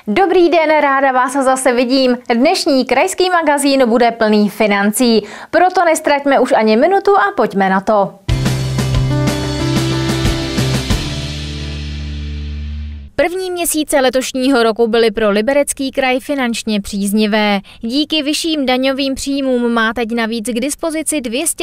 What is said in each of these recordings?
Dobrý den, ráda vás zase vidím. Dnešní krajský magazín bude plný financí. Proto nestraťme už ani minutu a pojďme na to. První měsíce letošního roku byly pro Liberecký kraj finančně příznivé. Díky vyšším daňovým příjmům má teď navíc k dispozici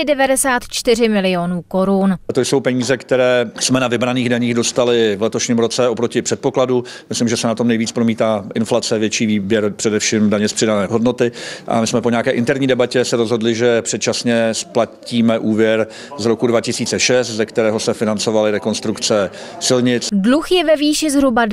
294 milionů korun. To jsou peníze, které jsme na vybraných daních dostali v letošním roce oproti předpokladu. Myslím, že se na tom nejvíc promítá inflace, větší výběr, především daně z přidané hodnoty. A my jsme po nějaké interní debatě se rozhodli, že předčasně splatíme úvěr z roku 2006, ze kterého se financovaly rekonstrukce silnic. Dluh je ve výši zhruba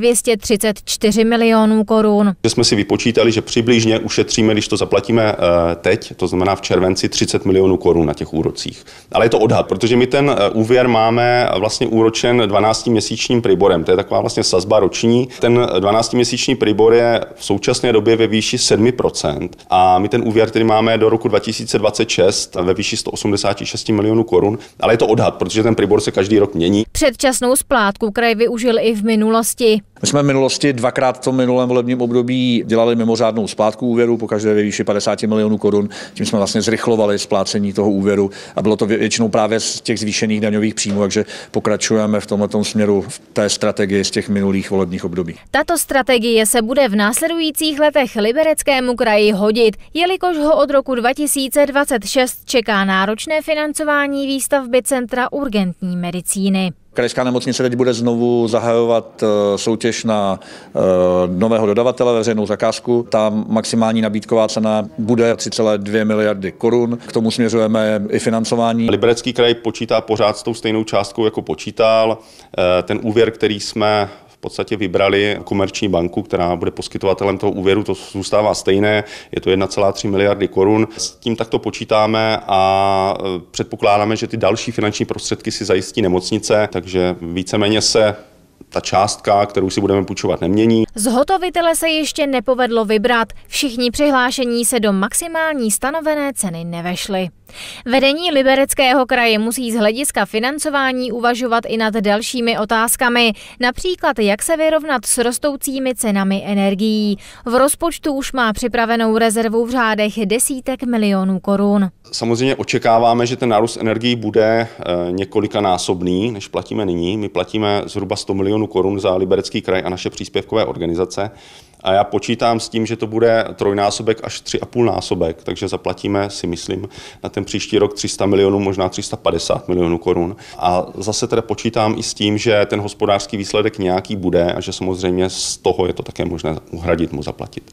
234 milionů korun. Jsme si vypočítali, že přibližně ušetříme, když to zaplatíme teď, to znamená v červenci, 30 milionů korun na těch úrocích. Ale je to odhad, protože my ten úvěr máme vlastně úročen 12-měsíčním priborem. To je taková vlastně sazba roční. Ten 12-měsíční pribor je v současné době ve výši 7% a my ten úvěr, který máme do roku 2026 ve výši 186 milionů korun, ale je to odhad, protože ten pribor se každý rok mění. Předčasnou splátku kraj využil i v minulosti. My jsme v minulosti dvakrát v tom minulém volebním období dělali mimořádnou splátku úvěru, pokaždé ve výši 50 milionů korun. Tím jsme vlastně zrychlovali splácení toho úvěru a bylo to většinou právě z těch zvýšených daňových příjmů, takže pokračujeme v tomto směru v té strategii z těch minulých volebních období. Tato strategie se bude v následujících letech Libereckému kraji hodit, jelikož ho od roku 2026 čeká náročné financování výstavby Centra urgentní medicíny. Krajská nemocnice teď bude znovu zahajovat soutěž na nového dodavatele, veřejnou zakázku. Ta maximální nabídková cena bude 3,2 miliardy korun. K tomu směřujeme i financování. Liberecký kraj počítá pořád s tou stejnou částkou, jako počítal. Ten úvěr, který jsme v podstatě vybrali Komerční banku, která bude poskytovatelem toho úvěru, to zůstává stejné, je to 1,3 miliardy korun. S tím takto počítáme a předpokládáme, že ty další finanční prostředky si zajistí nemocnice, takže víceméně se ta částka, kterou si budeme půjčovat, nemění. Zhotovitele se ještě nepovedlo vybrat. Všichni přihlášení se do maximální stanovené ceny nevešli. Vedení Libereckého kraje musí z hlediska financování uvažovat i nad dalšími otázkami, například jak se vyrovnat s rostoucími cenami energií. V rozpočtu už má připravenou rezervu v řádech desítek milionů korun. Samozřejmě očekáváme, že ten nárůst energií bude několikanásobný, než platíme nyní. My platíme zhruba 100 milionů korun za Liberecký kraj a naše příspěvkové organizace. A já počítám s tím, že to bude trojnásobek až 3,5násobek, takže zaplatíme, si myslím, na ten příští rok 300 milionů, možná 350 milionů korun. A zase teda počítám i s tím, že ten hospodářský výsledek nějaký bude a že samozřejmě z toho je to také možné uhradit, mu zaplatit.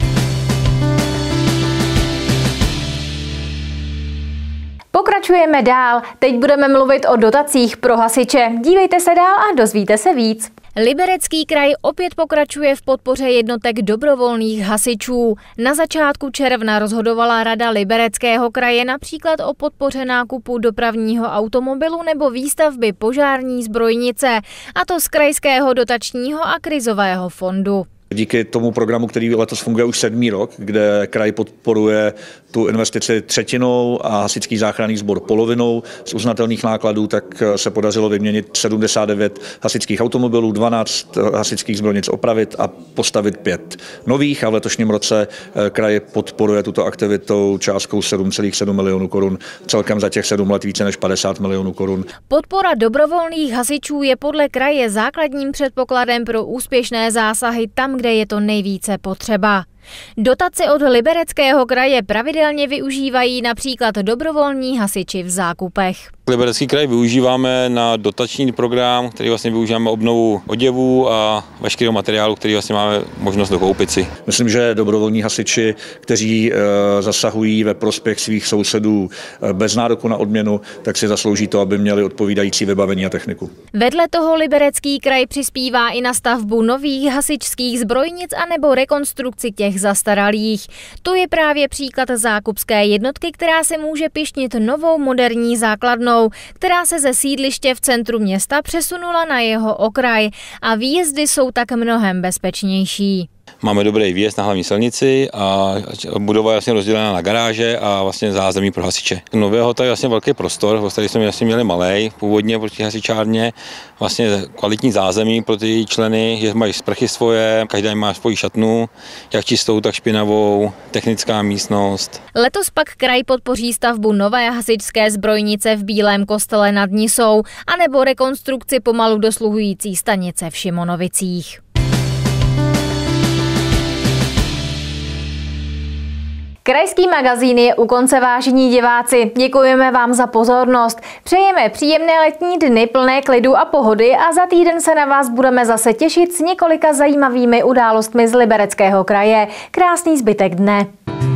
Pokračujeme dál. Teď budeme mluvit o dotacích pro hasiče. Dívejte se dál a dozvíte se víc. Liberecký kraj opět pokračuje v podpoře jednotek dobrovolných hasičů. Na začátku června rozhodovala Rada Libereckého kraje například o podpoře nákupu dopravního automobilu nebo výstavby požární zbrojnice, a to z krajského dotačního a krizového fondu. Díky tomu programu, který letos funguje už 7. rok, kde kraj podporuje tu investici třetinou a hasičský záchranný sbor polovinou z uznatelných nákladů, tak se podařilo vyměnit 79 hasičských automobilů, 12 hasičských zbrojnic opravit a postavit 5 nových. A v letošním roce kraj podporuje tuto aktivitou částkou 7,7 milionů korun. Celkem za těch 7 let více než 50 milionů korun. Podpora dobrovolných hasičů je podle kraje základním předpokladem pro úspěšné zásahy tam, kde je to nejvíce potřeba. Dotace od Libereckého kraje pravidelně využívají například dobrovolní hasiči v zákupech. Liberecký kraj využíváme na dotační program, který vlastně využíváme obnovu oděvů a veškerého materiálu, který vlastně máme možnost dokoupit si. Myslím, že dobrovolní hasiči, kteří zasahují ve prospěch svých sousedů bez nároku na odměnu, tak si zaslouží to, aby měli odpovídající vybavení a techniku. Vedle toho Liberecký kraj přispívá i na stavbu nových hasičských zbrojnic anebo rekonstrukci těch zastaralých. To je právě příklad zákupské jednotky, která se může pyšnit novou moderní základnou, která se ze sídliště v centru města přesunula na jeho okraj a výjezdy jsou tak mnohem bezpečnější. Máme dobrý výjezd na hlavní silnici a budova je vlastně rozdělená na garáže a vlastně zázemí pro hasiče. Nového to je vlastně velký prostor, který jsme vlastně měli malej původně proti hasičárně, vlastně kvalitní zázemí pro ty členy, že mají sprchy svoje, každý má svoji šatnu, jak čistou, tak špinavou, technická místnost. Letos pak kraj podpoří stavbu nové hasičské zbrojnice v Bílém Kostele nad Nisou anebo rekonstrukci pomalu dosluhující stanice v Šimonovicích. Krajský magazín je u konce, vážení diváci. Děkujeme vám za pozornost. Přejeme příjemné letní dny plné klidu a pohody a za týden se na vás budeme zase těšit s několika zajímavými událostmi z Libereckého kraje. Krásný zbytek dne.